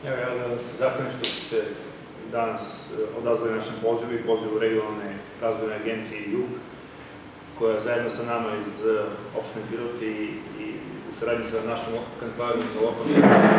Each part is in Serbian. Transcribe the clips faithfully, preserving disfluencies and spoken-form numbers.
Evo, ja da se zahvalim što ste danas odazvali našem pozivu i pozivu regionalne razvojne agencije JUG, koja zajedno sa nama iz opštine Pirot i u saradnji sa našom kancelarijom za lokalnu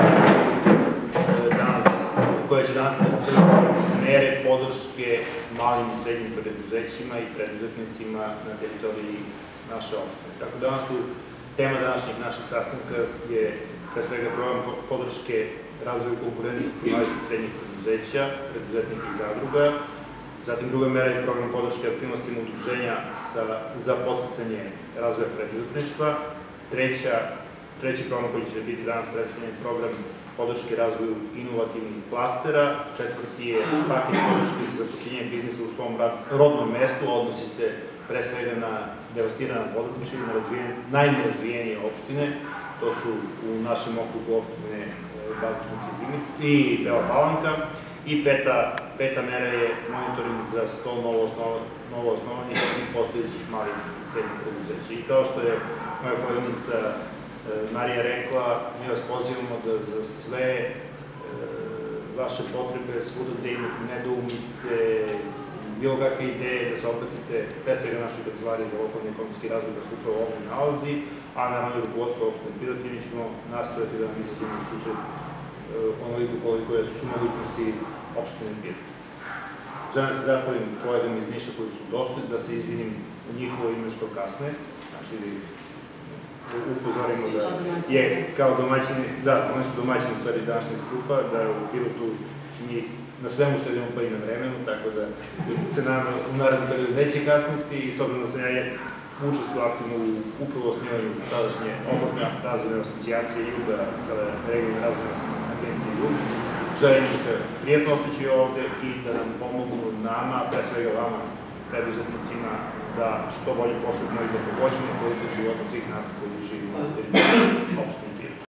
koja će danas predstaviti mere podrške malim i srednjim preduzećima i preduzetnicima na teritoriji naše opštine. Tako danas su tema današnjeg našeg sastanka je pre svega program podrške razvoju konkurentnosti malih i srednjih preduzeća, preduzetnika i zadruga. Zatim druga mera je program podrške aktivnostima udruženja za podsticanje razvoja preduzetništva. Treći program koji će biti danas predstavljen je program podrške razvoju inovativnih klastera. Četvrti je paket podrške za započinjenje biznisa u svom rodnom mestu, odnosi se pre svega na devastirana područja i na najnerazvijenije opštine. To su u našem okrugu opštine Babušnici i Bela Palanka. I peta mera je monitoring za sto novo osnovanih i postojećih malih i srednjih preduzeća. I kao što je moja koleginica Marija rekla, mi vas pozivamo da za sve vaše potrebe, svuda gde imate nedoumice, bilo kakve ideje, da se obratite pre svega našoj kancelariji za lokalni ekonomski razvoj da se upravo ovdje nalazi, a naravno i rukovodstvo opštine Pirot, i mi ćemo nastojati da vam izađemo u susret onoliko koliko su mogućnosti opštine Pirot. Želim se zahvalim kolegama iz Niša koji su došli, da se izvinim u njihovo ime što kasne, znači upozorimo da je kao domaćini, da, oni su domaćini u stvari današnjeg skupa, da je u Pirotu mi na svemu štedimo pa i na vremenu, tako da se nam u narednom periodu neće kasniti i s obzirom da sam ja učestvovao aktivno u upravo osnivanju tadašnje oblastne razvojne asocijacije JUG-a, sada regionalne razvojne agencije JUG. Želim da se prijetno osjećaju ovde i da nam pomogu nama, pre svega vama, preduzetnicima, da što bolje posebno i da poboljšamo kvalitet života svih nas koji živimo u teritoriji opštine Pirot.